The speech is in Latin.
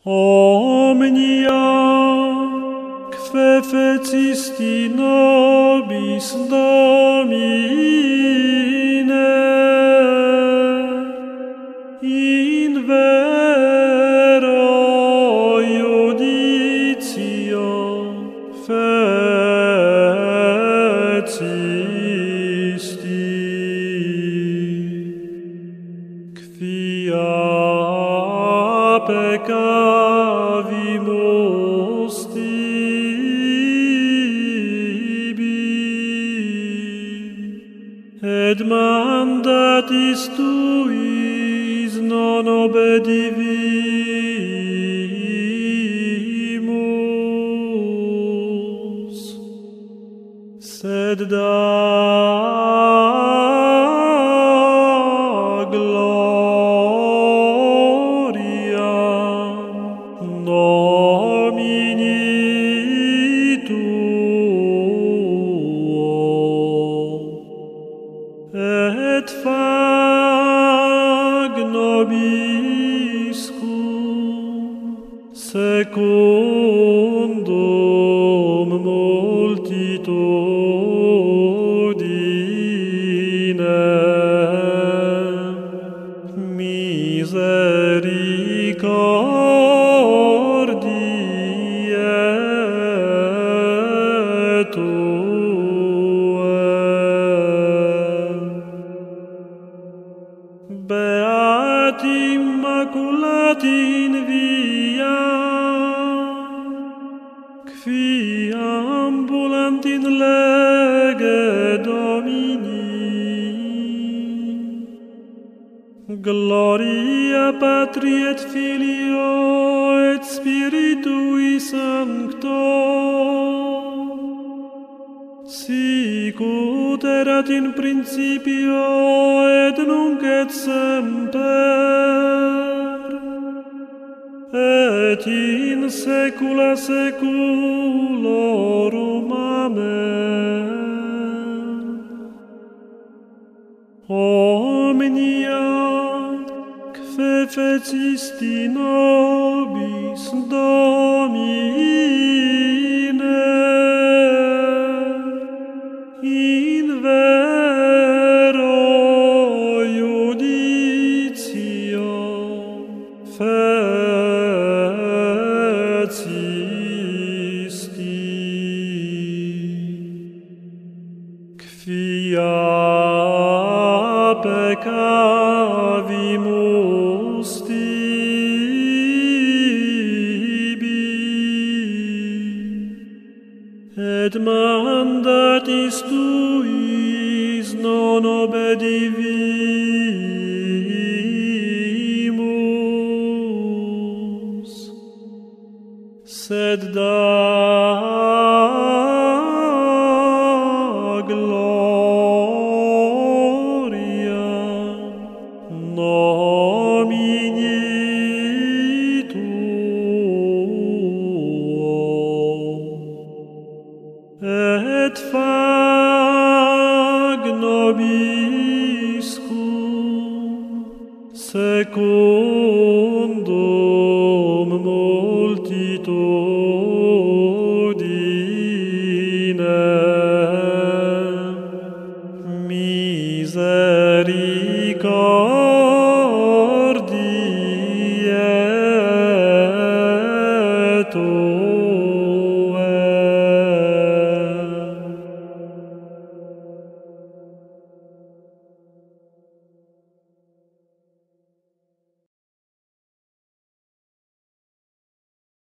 Omnia que fecist in nobis Domine, in vero iuditio fecisti, quia peccavimus tibi, et mandatis tuis non obedivimus, sed da Domini tuo, et fag nobiscum secundum multitudinem misericordiae tuae. Beati Immaculati in via, qui ambulant in lege Domini, gloria Patri et Filio et Spiritui Sancto, sicut erat in principio et nunc et semper, et in saecula saeculorum. Amen. Omnia que fecist in nobis Domine, in vero iuditio fecisti, quia peccavimus tibi, et mandatis tuis non obedivimus, sed da Domini tuo, et fag nobiscum secundum multitudinem misericordiae